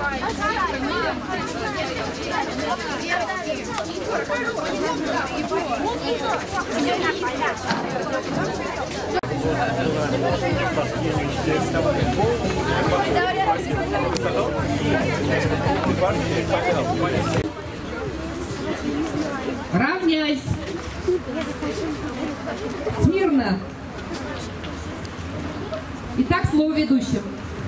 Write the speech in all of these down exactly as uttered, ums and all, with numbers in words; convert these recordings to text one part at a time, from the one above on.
Равняйсь. Смирно. Итак, слово ведущим.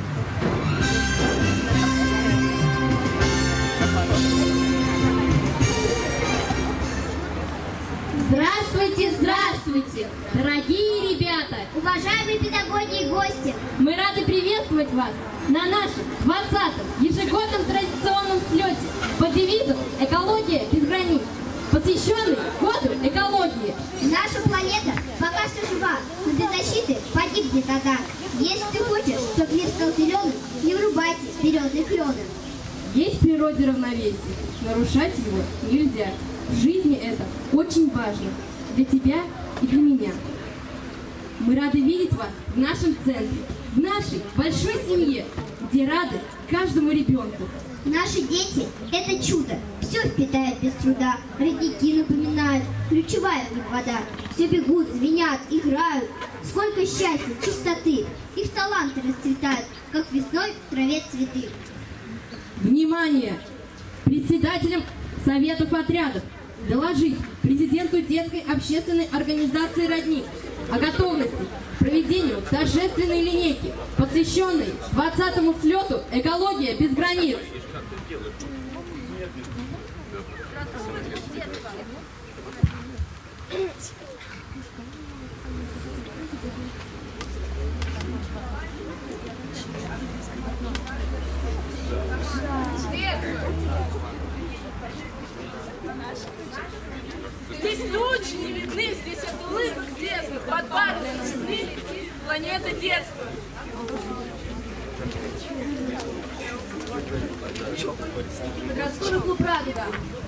Здравствуйте, здравствуйте, дорогие ребята, уважаемые педагоги и гости. Мы рады приветствовать вас на нашем двадцатом ежегодном традиционном слете под девизом «Экология без границ», посвященный году экологии. Наша планета пока что жива, но для защиты погибнет она. Если ты хочешь, чтобы мир стал зеленым, не врубайся в березы клены. Есть в природе равновесие, нарушать его нельзя. В жизни это очень важно для тебя и для меня. Мы рады видеть вас в нашем центре, в нашей большой семье, где рады каждому ребенку. Наши дети – это чудо, все впитают без труда, родники напоминают, ключевая в них вода. Все бегут, звенят, играют, сколько счастья, чистоты, их таланты расцветают, как весной в траве цветы. Внимание! Председателям советов отрядов доложить президенту детской общественной организации «Родник» о готовности к проведению торжественной линейки, посвященной двадцатому слету «Экология без границ». Здесь тучи не видны, здесь от улыбок бездны, подватные сны, планета детства. Подростковый клуб «Радуга».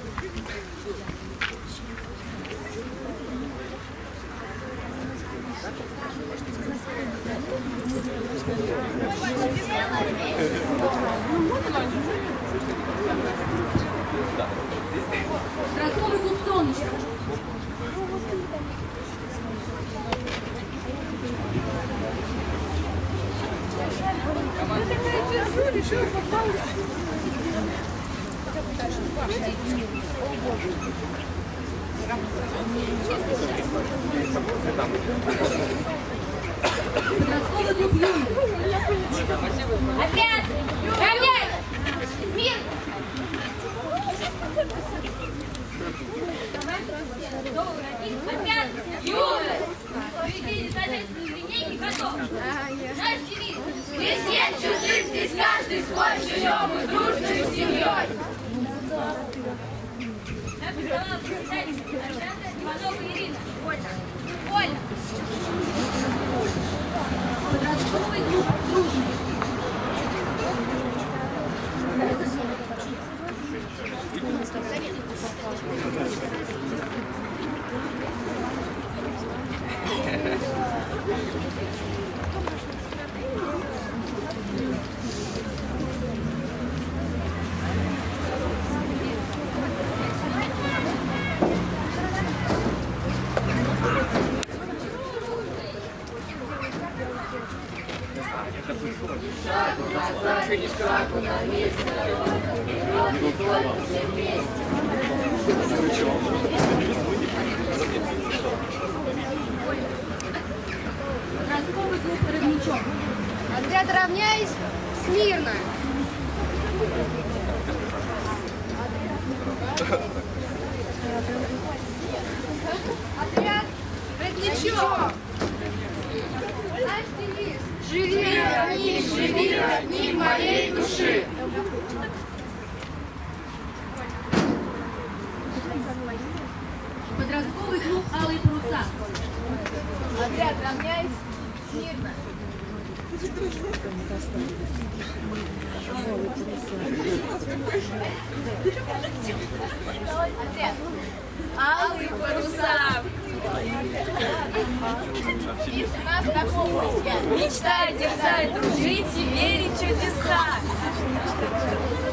Подростковый клуб «Солнышко». Подростковый клуб «Юный». Отряд! Равняй! Мир! Отряд! Юность! Проведение торжественной линейки готов! Наш девиз! Здесь нет чужих, здесь каждый свой, живем мы дружной семьей! Я призвала председателя Александра Иванова Ирина. Вольно! Вольно! Подростковый клуб «Дружный». Шагу на месте, все вместе. Подростковый клуб «Родничок». Отряд, равняйсь, смирно. Отряд, родничок. Наш девиз. Живи, родник, живи, родник моей души. Подростковый клуб «Алые паруса». Отряд, равняйсь, смирно. Отряд. Алые паруса. Из нас такого мечтать, дерзать, дружить и верить в чудеса.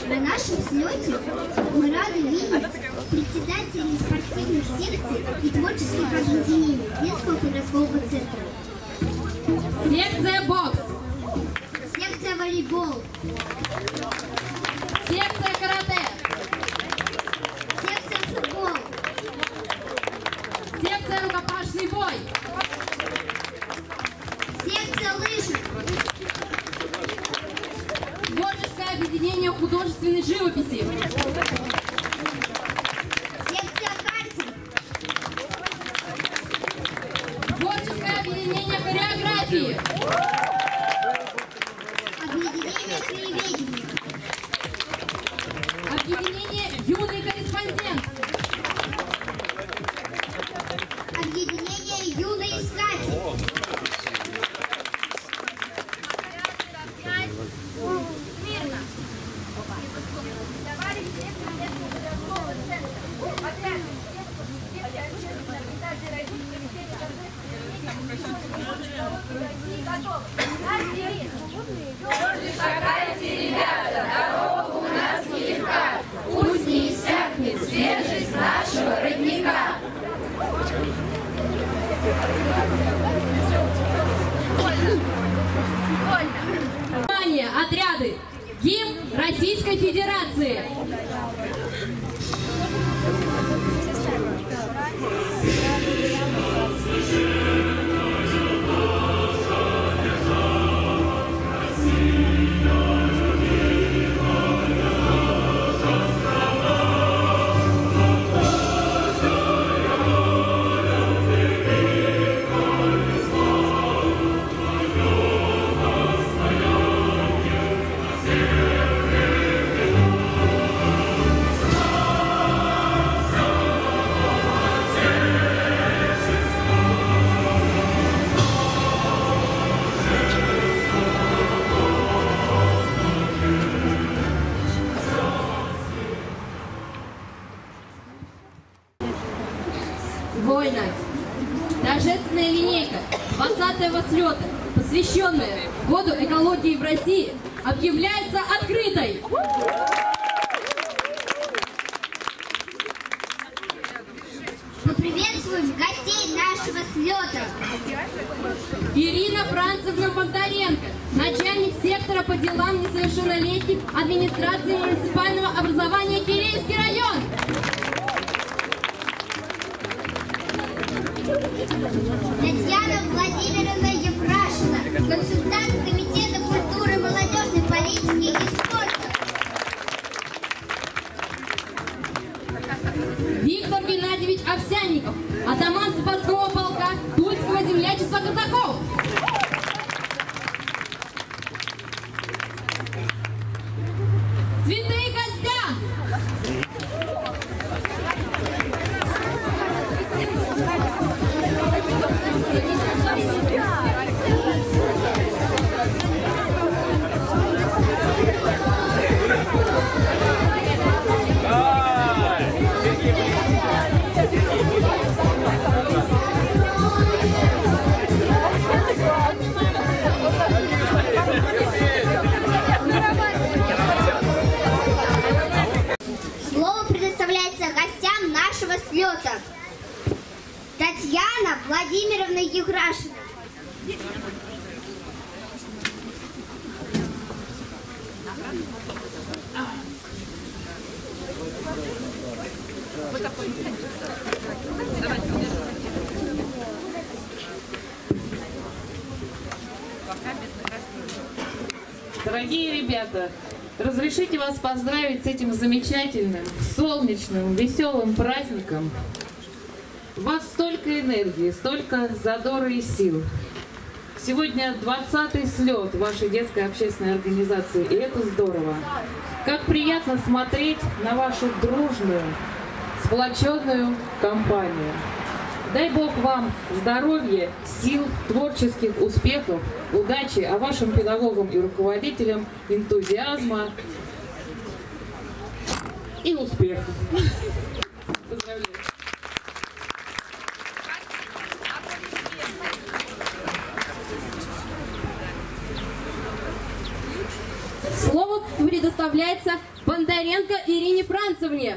На нашем слете мы рады видеть председателей спортивных секций и творческих объединений детского подросткового центра. Секция бокс. Секция волейбол. Секция карате. Секция футбол. Секция рукопашный бой. Секция лыжи. Творческое объединение художественной живописи. Секция картинг. Творческое объединение хореографии. Объединение краеведения. Объединение юный корреспондент. Объединение юный искатель. Смирно. Товарищ директор детского подросткового центра. Отряд детского общественной организации Российской Империи России готов. Наш девиз. Тверже шагайте, ребята, дорога у нас нелегка. Пусть не иссякнет свежесть нашего родника. Внимание, отряды! Гимн Российской Федерации! Вольно. Торжественная линейка двадцатого слета, посвященная году экологии в России, объявляется открытой. Поприветствуем гостей нашего слета. Ирина Францевна Бондаренко, начальник сектора по делам несовершеннолетних администрации муниципального образования Кирейский район. Татьяна Владимировна Ефрашина, консультант Комитета культуры, молодежной политики и спорта. Виктор Геннадьевич Овсянников, атаман запасного полка Тульского землячества казаков. Цветы гостям! Слово предоставляется гостям нашего слета. Татьяна Владимировна Еграшина. Дорогие ребята, разрешите вас поздравить с этим замечательным, солнечным, веселым праздником. У вас столько энергии, столько задора и сил. Сегодня двадцатый слет вашей детской общественной организации, и это здорово. Как приятно смотреть на вашу дружную, сплоченную компанию. Дай Бог вам здоровья, сил, творческих успехов, удачи, а вашим педагогам и руководителям энтузиазма и успехов. Поздравляю. Слово предоставляется Бондаренко Бондаренко Ирине Францевне.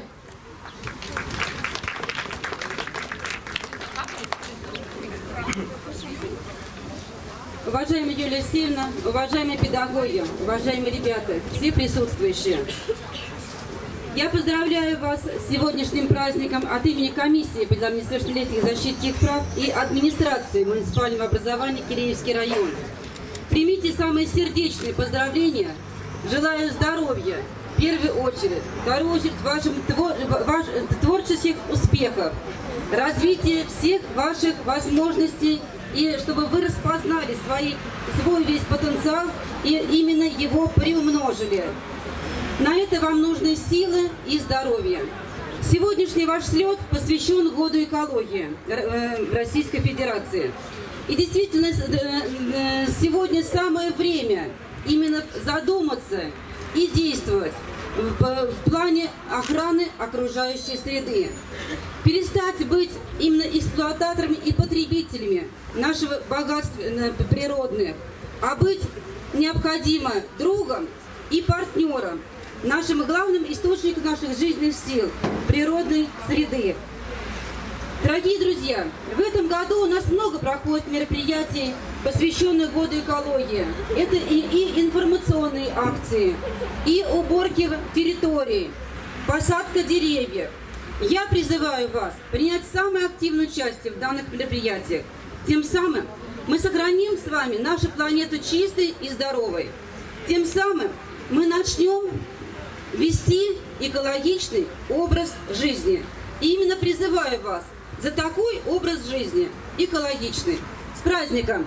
Уважаемая Юлия Алексеевна, уважаемые педагоги, уважаемые ребята, все присутствующие. Я поздравляю вас с сегодняшним праздником от имени комиссии по делам несовершеннолетних и защите их прав и администрации муниципального образования Киреевский район. Примите самые сердечные поздравления. Желаю здоровья, в первую очередь, в вторую очередь вашим твор, ваш, творческих успехов, развития всех ваших возможностей, и чтобы вы распознали свои, свой весь потенциал и именно его приумножили. На это вам нужны силы и здоровье. Сегодняшний ваш слет посвящен Году экологии в Российской Федерации. И действительно, сегодня самое время именно задуматься и действовать в плане охраны окружающей среды. Перестать быть именно эксплуататорами и потребителями нашего богатства природных, а быть необходимо другом и партнером, нашим главным источником наших жизненных сил, природной среды. Дорогие друзья, в этом году у нас много проходит мероприятий, посвященных Году экологии. Это и, и информационные акции, и уборки территорий, посадка деревьев. Я призываю вас принять самое активное участие в данных мероприятиях. Тем самым мы сохраним с вами нашу планету чистой и здоровой. Тем самым мы начнем вести экологичный образ жизни. И именно призываю вас за такой образ жизни, экологичный. С праздником!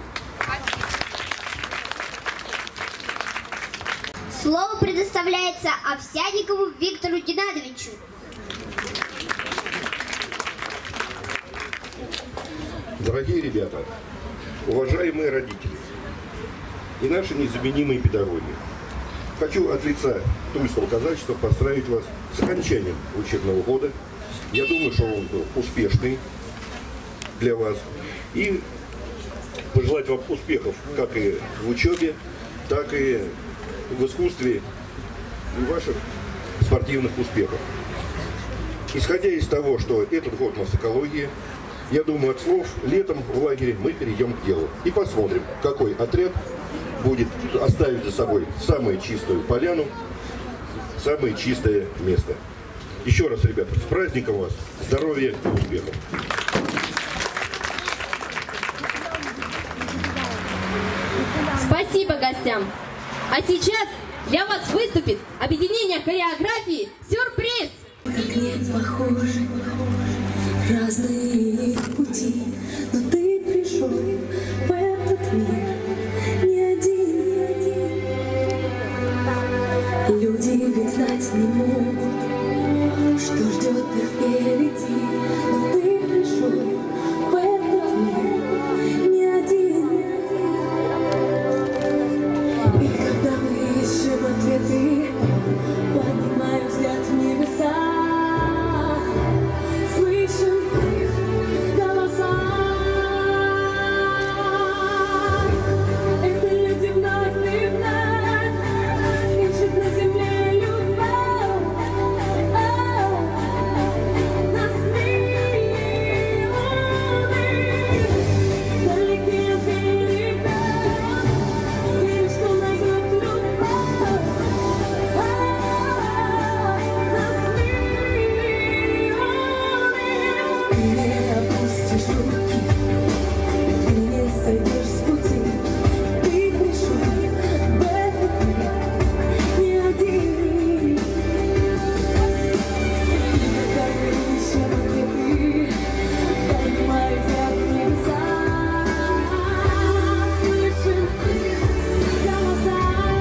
Слово предоставляется Овсянникову Виктору Геннадьевичу. Дорогие ребята, уважаемые родители и наши незаменимые педагоги, хочу от лица Тульского казачества поздравить вас с окончанием учебного года. Я думаю, что он был успешный для вас. И пожелать вам успехов как и в учебе, так и в искусстве и ваших спортивных успехов. Исходя из того, что этот год у нас экология, я думаю, от слов летом в лагере мы перейдем к делу и посмотрим, какой отряд будет оставить за собой самую чистую поляну, самое чистое место. Еще раз, ребята, с праздником вас, здоровья и успехов! Спасибо гостям! А сейчас для вас выступит объединение хореографии «Сюрприз». Нет, похоже, разные их пути, но ты пришел в этот мир не один, не один. Люди ведь знать не могут, что ждет их впереди, но ты пришел в этот мир не один. И когда мы ищем ответы, поднимаем взгляд в небеса, слышим их голоса. Это люди вновь и вновь ищут на земле любовь. Нас миллионы, далеки от берега, веришь, что найдут любовь. Нас миллионы. Ты не опустишь руки, ты не сойдешь с пути. Ты пришел в этот мир не один. Когда мы ищем ответы, поднимая взгляд в небеса, слышим их голоса.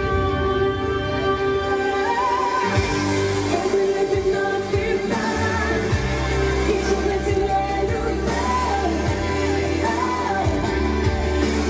Это люди вновь и вновь ищут на земле любовь.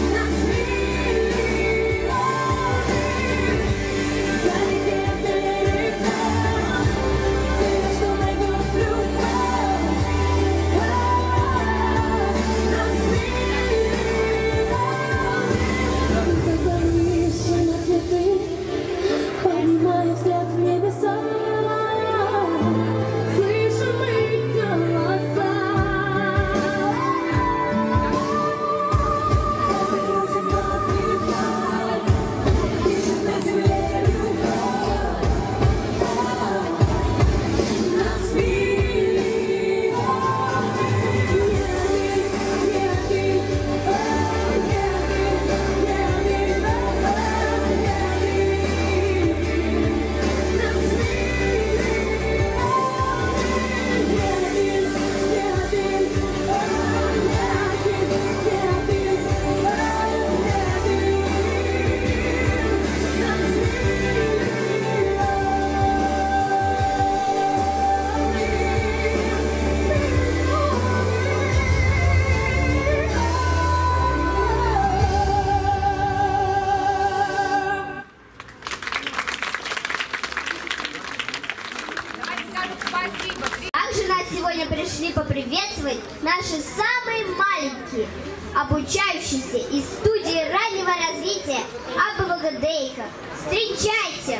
наши самые маленькие, обучающиеся из студии раннего развития Абвагадейка. Встречайте!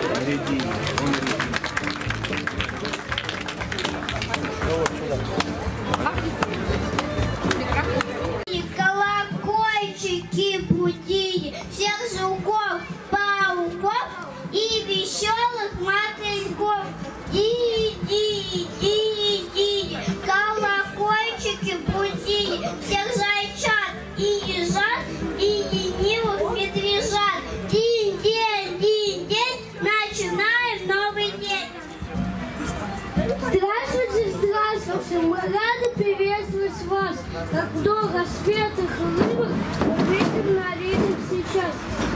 Колокольчики будили всех жуков, пауков и веселых мотыльков. Иди, иди, иди, колокольчики будили всех зайчат и ежат, и ленивых медвежат. День, день, день, день, начинаем новый день. Здравствуйте, здравствуйте, мы рады приветствовать вас. Как много светлых улыбок мы видим на видео сейчас.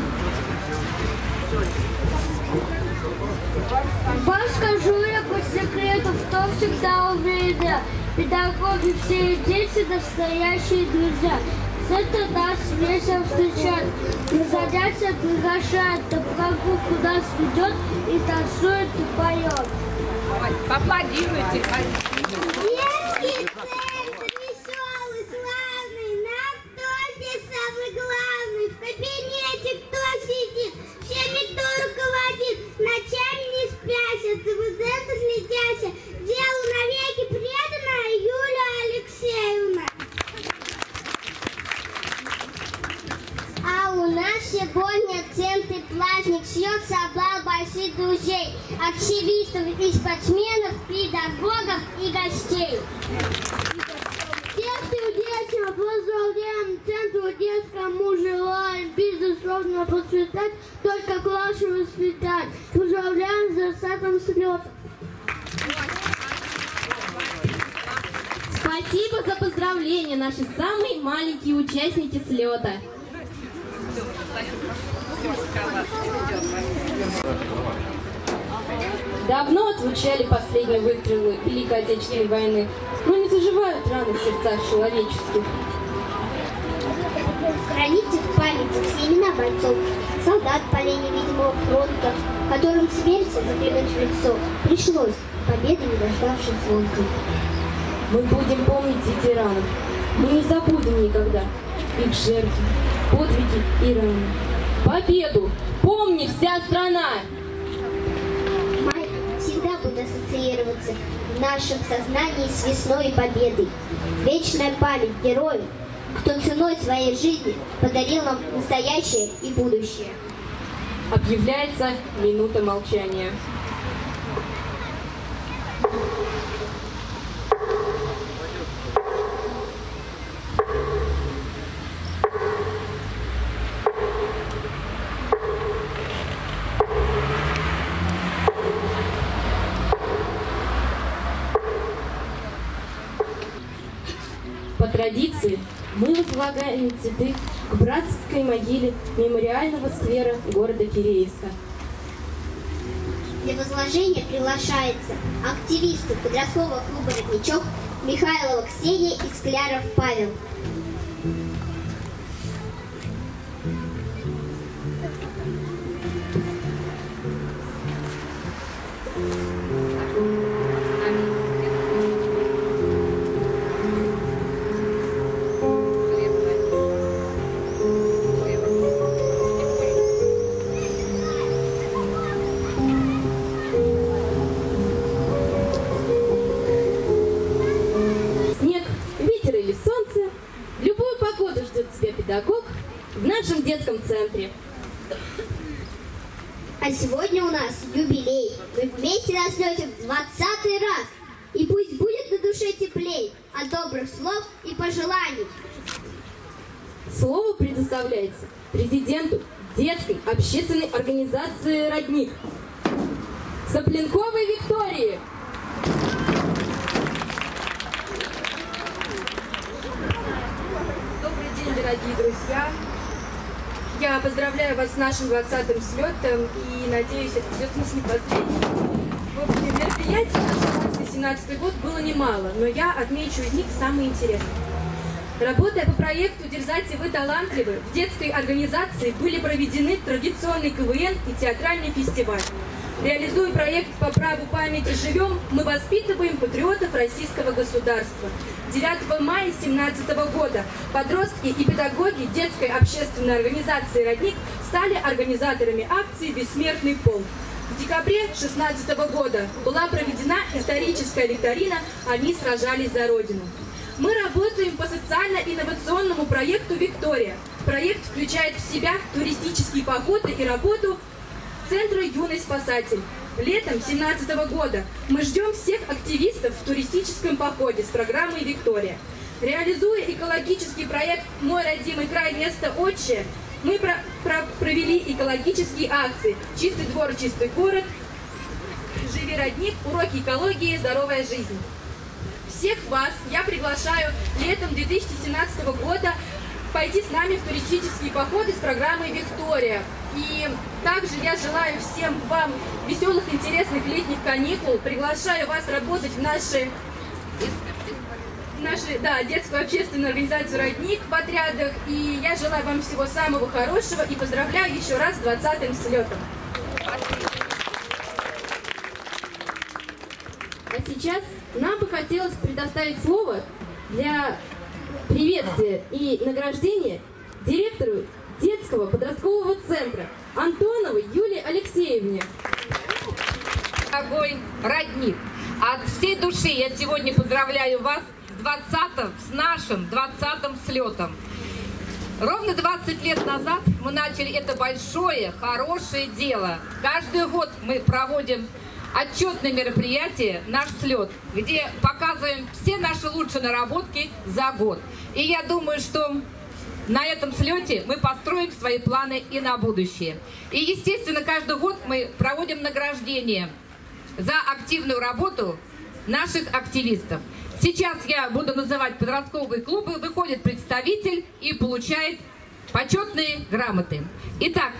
Вам скажу я по секрету, кто всегда умеет. Педагоги, все дети, настоящие друзья. Это нас весело встречает, на занятия приглашает, на прогулку нас ведет и танцует и поет. Поаплодируйте. Детский центр веселый, славный, нам кто здесь самый главный? В кабинете кто сидит? Всеми кто руководит? Ночами не спяся, центр следяся. Делу навеки преданная Юлия Алексеевна. А у нас сегодня в центре праздник, съел собрал больших друзей, активистов и спортсменов, педагогов и гостей. Всех студентов поздравляем, центру детскому желаем безусловно процветать, только классы воспитать. Поздравляем с двадцатым слетом. Спасибо за поздравления, наши самые маленькие участники слета. Давно отзвучали последние выстрелы Великой Отечественной войны, но не заживают раны в сердцах человеческих. Храните в памяти все имена бойцов, солдат полей невидимого фронта, которым смерть заглянуть в лицо пришлось, победы не дождавшись воздуха. Мы будем помнить ветеранов, мы не забудем никогда их жертвы, подвиги и раны. Победу помни вся страна! Май всегда будет ассоциироваться в нашем сознании с весной и победой. Вечная память героев, кто ценой своей жизни подарил нам настоящее и будущее. Объявляется минута молчания. По традиции мы возлагаем цветы к братской могиле мемориального сквера города Киреевска. Для возложения приглашается активисты подросткового клуба «Родничок» Михайлова Ксения и Скляров Павел. Педагог в нашем детском центре. А сегодня у нас юбилей. Мы вместе на слете в двадцатый раз. И пусть будет на душе теплей от добрых слов и пожеланий. Слово предоставляется президенту детской общественной организации «Родник» Сопленковой Виктории. Дорогие друзья, я поздравляю вас с нашим двадцатым слетом и надеюсь, это идет в смысле последний. В общем, мероприятий на две тысячи семнадцатый год было немало, но я отмечу из них самые интересные. Работая по проекту «Дерзайте, вы талантливы», в детской организации были проведены традиционный КВН и театральный фестиваль. Реализуя проект «По праву памяти живем», мы воспитываем патриотов российского государства. девятого мая две тысячи семнадцатого года подростки и педагоги детской общественной организации «Родник» стали организаторами акции «Бессмертный полк». В декабре две тысячи шестнадцатого года была проведена историческая викторина «Они сражались за Родину». Мы работаем по социально-инновационному проекту «Виктория». Проект включает в себя туристические походы и работу Центра «Юный спасатель». Летом две тысячи семнадцатого года мы ждем всех активистов в туристическом походе с программой «Виктория». Реализуя экологический проект «Мой родимый край. Место отчее», мы про про провели экологические акции «Чистый двор, чистый город», «Живи, родник», «Уроки экологии, здоровая жизнь». Всех вас я приглашаю летом две тысячи семнадцатого года пойти с нами в туристические походы с программой «Виктория». И также я желаю всем вам веселых, интересных летних каникул. Приглашаю вас работать в нашей, в нашей да, детскую общественную организацию «Родник» в отрядах. И я желаю вам всего самого хорошего и поздравляю еще раз с двадцатым слетом. А сейчас нам бы хотелось предоставить слово для приветствия и награждения директору детского подросткового центра Антоновой Юлии Алексеевне. Дорогой родник, от всей души я сегодня поздравляю вас с двадцатым, с нашим двадцатым слетом. Ровно двадцать лет назад мы начали это большое, хорошее дело. Каждый год мы проводим отчетное мероприятие «Наш слет», где показываем все наши лучшие наработки за год. И я думаю, что на этом слете мы построим свои планы и на будущее. И, естественно, каждый год мы проводим награждение за активную работу наших активистов. Сейчас я буду называть подростковые клубы, выходит представитель и получает почетные грамоты. Итак,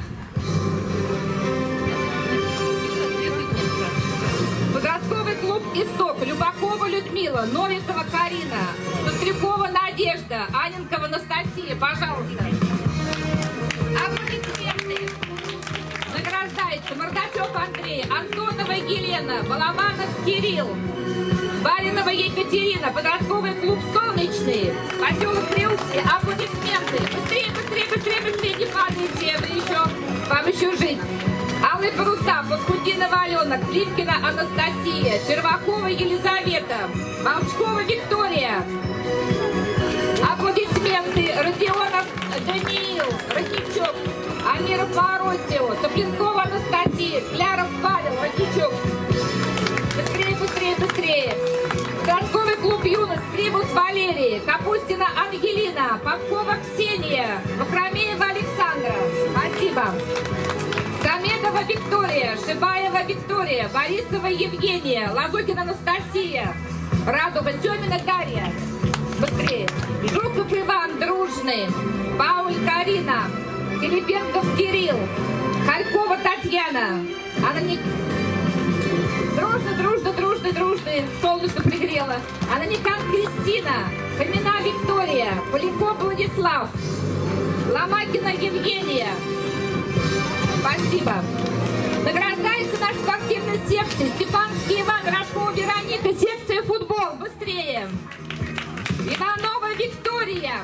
подростковый клуб «Исток», Любакова Людмила, Новикова Карина, Кострякова Надежда, Аненкова Анастасия, пожалуйста. Аплодисменты. Награждается Мордачев Андрей, Антонова Елена, Балабанов Кирилл, Баринова Екатерина, подростковый клуб «Солнечный», поселок Крыльцы. Аплодисменты. Быстрее, быстрее, быстрее, быстрее, не падайте, вы еще, вам еще жить. Алые паруса, Паскудинова Алена, Клипкина Анастасия, Червакова Елизавета, Молчкова Виктория. Аплодисменты. Родионов Даниил, Рахичев, Амиров Маросио, Топлинкова Анастасия, Кляров Павел, Рахичев. Быстрее, быстрее, быстрее. Подростковый клуб «Юность», Прибус Валерий, Капустина Ангелина, Попкова Ксения, Вахромеева Александра. Спасибо. Самедова Виктория, Шибаева Виктория, Борисова Евгения, Лазукина Анастасия, Радуга Семина Дарья. Быстрее. Жуков Иван Дружный, Пауль Карина, Филипенков Кирилл, Халькова Татьяна. Она не... Дружно, дружно, дружно, дружно, солнышко пригрело. Ананикан Кристина, Фомина Виктория, Поляков Владислав, Ломакина Евгения. Спасибо. Награждается наша спортивная секция. Степанский Иван, Рожкова Вероника, секция футбол. Быстрее. Иванова Виктория.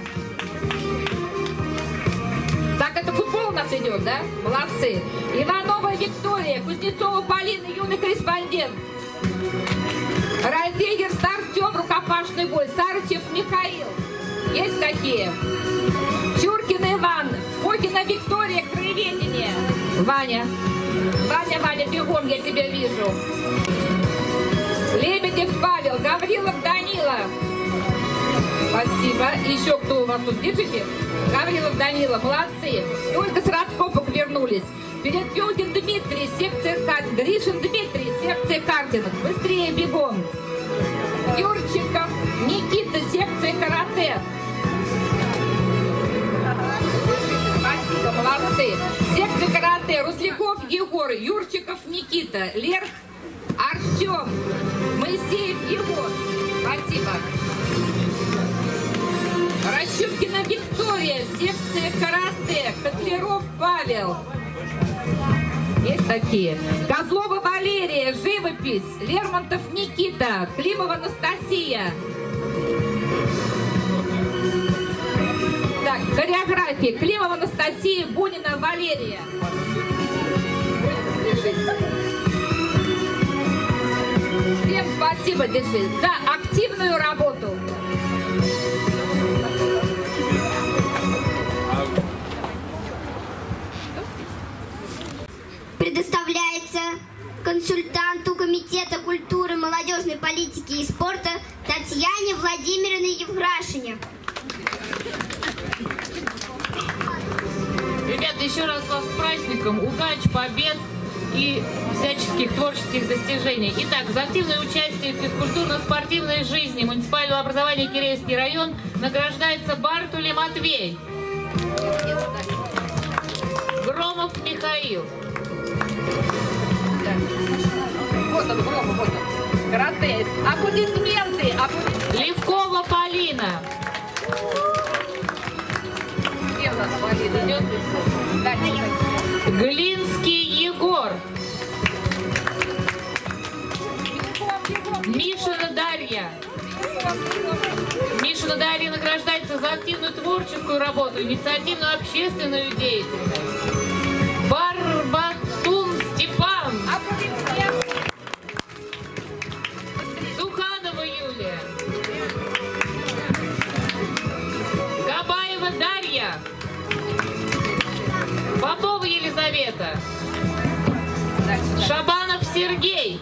Так, это футбол у нас идет, да? Молодцы. Иванова Виктория, Кузнецова Полина, юный корреспондент. Райдегер Артем, рукопашный бой. Сарычев Михаил. Есть такие? Чуркин Иван, Фокина Виктория, краеведение. Ваня. Ваня, Ваня, бегом, я тебя вижу. Лебедев Павел, Гаврилов Данила. Спасибо. Еще кто у вас тут? Держите. Гаврилов Данила, молодцы. Только с раскопок вернулись. Передвёгин Дмитрий, секция картинг. Гришин Дмитрий, секция картинг. Быстрее, бегом. Юрчиков Никита, секция карате. Спасибо, молодцы. Секция карате. Русляков Егор, Юрчиков Никита, Лерх Артем, Моисеев Егор. Спасибо. Рощупкина Виктория, секция карате, Котляров Павел. Есть такие. Козлова Валерия, живопись. Лермонтов Никита, Климова Анастасия. Так, хореография. Климова Анастасия, Бунина Валерия. Всем спасибо, Дежи, за активную работу. Предоставляется консультанту Комитета культуры, молодежной политики и спорта Татьяне Владимировне Евграшине. Ребята, еще раз вас с праздником, удачи, побед и всяческих творческих достижений. Итак, за активное участие в физкультурно-спортивной жизни муниципального образования Киреевский район награждается Бартули Матвей, Громов Михаил. Вот он, Громов, вот он. Карате. Аплодисменты. Аплодисменты. Левкова Полина. Где у нас Полина? Идет? Дальше. Глинский Егор. Мишина Дарья. Мишина Дарья награждается за активную творческую работу, инициативную общественную деятельность. Барбатун Степан. Суханова Юлия. Габаева Дарья. Попова Елизавета. Шабанов Сергей.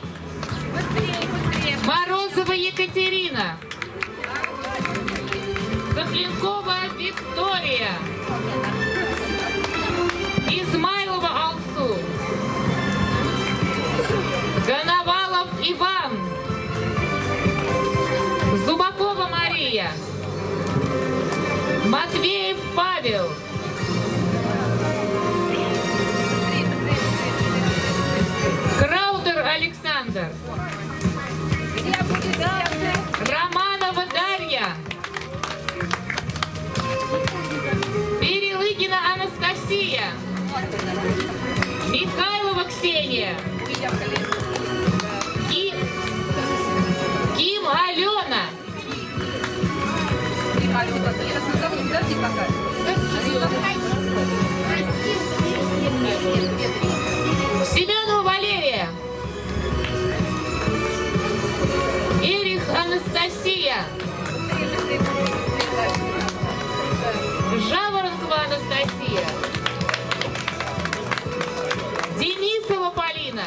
Морозова Екатерина. Захленкова Виктория. Измайлова Алсу. Коновалов Иван. Зубакова Мария. Матвеев Павел. Краудер Александр. Романова Дарья. Перелыгина Анастасия. Михайлова Ксения. И Ким Алена. Семенова Валерия. Эрих Анастасия. Жаворонкова Анастасия. Денисова Полина.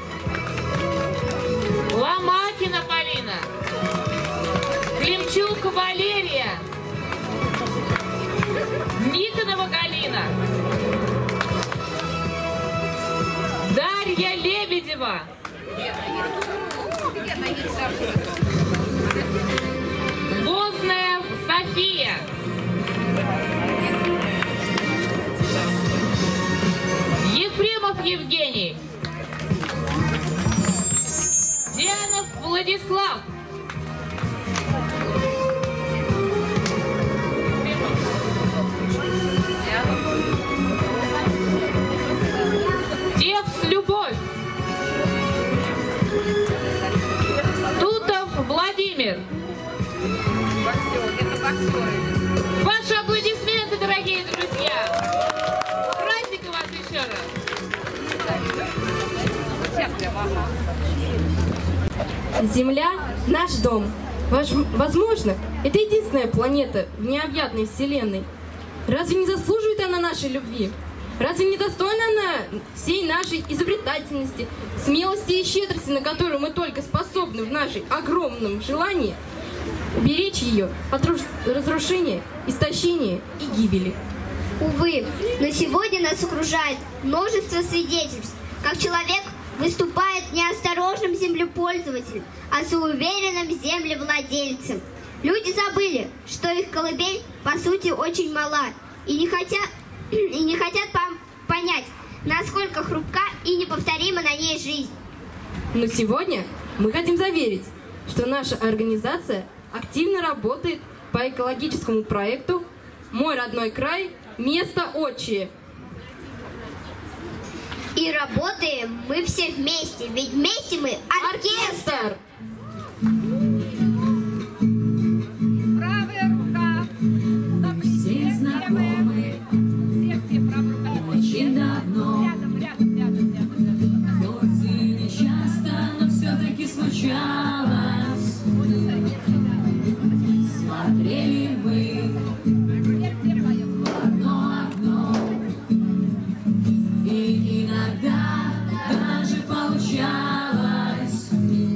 Ломакина Полина. Климчук Валерия. Никонова Галина. Дарья Лебедева. Возная София. Ефремов Евгений. Дианов Владислав. Девс Любовь. Тутов Владимир. Ваши аплодисменты, дорогие друзья. Праздника вас еще раз. Земля – наш дом. Возможно, это единственная планета в необъятной Вселенной. Разве не заслуживает она нашей любви? Разве не достойна она всей нашей изобретательности, смелости и щедрости, на которую мы только способны в нашей огромном желании уберечь ее от разрушения, истощения и гибели? Увы, но сегодня нас окружает множество свидетельств, как человек выступает неосторожным землепользователем, а суеверенным землевладельцем. Люди забыли, что их колыбель по сути очень мала, и не хотят, и не хотят понять, насколько хрупка и неповторима на ней жизнь. Но сегодня мы хотим заверить, что наша организация активно работает по экологическому проекту «Мой родной край. Место отчие». И работаем мы все вместе, ведь вместе мы оркестр. Правая рука. Все знакомы, очень давно. Рядом, рядом, рядом, рядом. Хоть и не часто, но все-таки случалось. Смотрели мы в одно окно, и иногда даже получалось.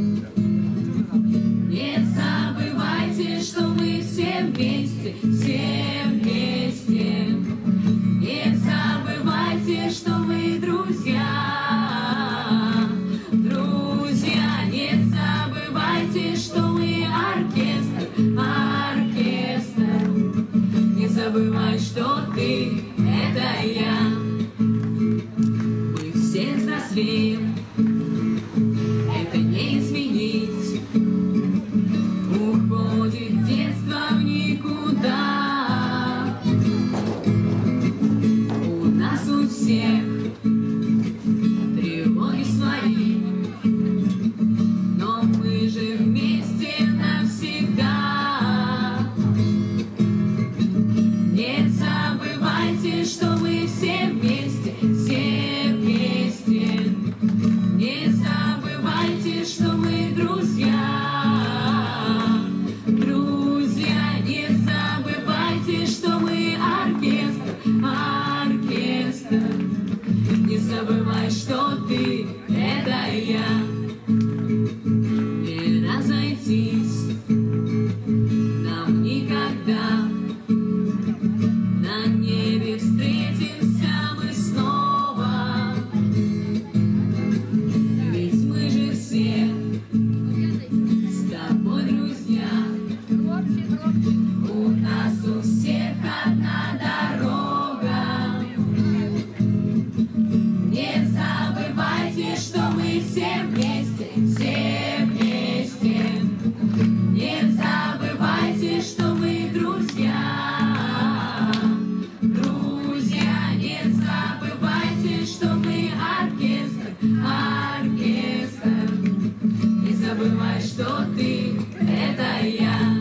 Не забывайте, что мы все вместе, все вместе. Не забывайте, что мы друзья, друзья. Не забывайте, что мы оркестр, оркестр. Не забывай, что ты — это я. Мы все взрослеем, это не изменить. Уходит детство в никуда. У нас у всех тревоги свои, но мы же вместе навсегда. Не забывайте, что мы все вместе, все вместе. Не забывайте, что мы друзья, друзья. Не забывайте, что мы оркестр, оркестр. Не забывай, что ты — это я. Не разойтись нам никогда. На небе встретимся мы снова. Ведь мы же все с тобой друзья. У нас у всех одна дорога. Не забывайте, что мы все вместе, все вместе. Не забывайте, что мы друзья, друзья. Не забывайте, что мы оркестр, оркестр. Не забывай, что ты — это я.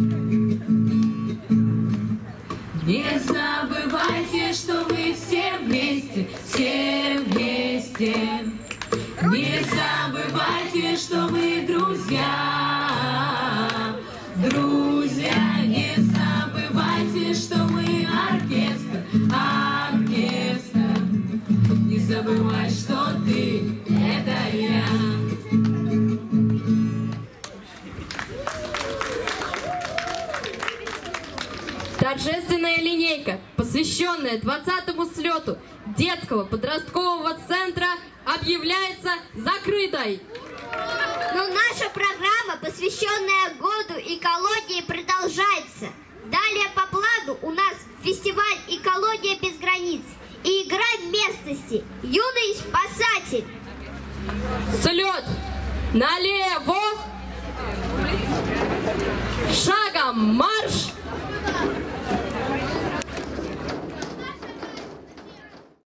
Не забывайте, что мы все вместе, все вместе. Не забывайте, что мы друзья, друзья. Не забывайте, что мы оркестр, оркестр. Не забывай, что ты — это я. Торжественная линейка, посвященная двадцатому слету детского подросткового центра, объявляется закрытой. Но наша программа, посвященная году экологии, продолжается. Далее по плану у нас фестиваль «Экология без границ» и игра местности «Юный спасатель». Слет налево, шагом марш!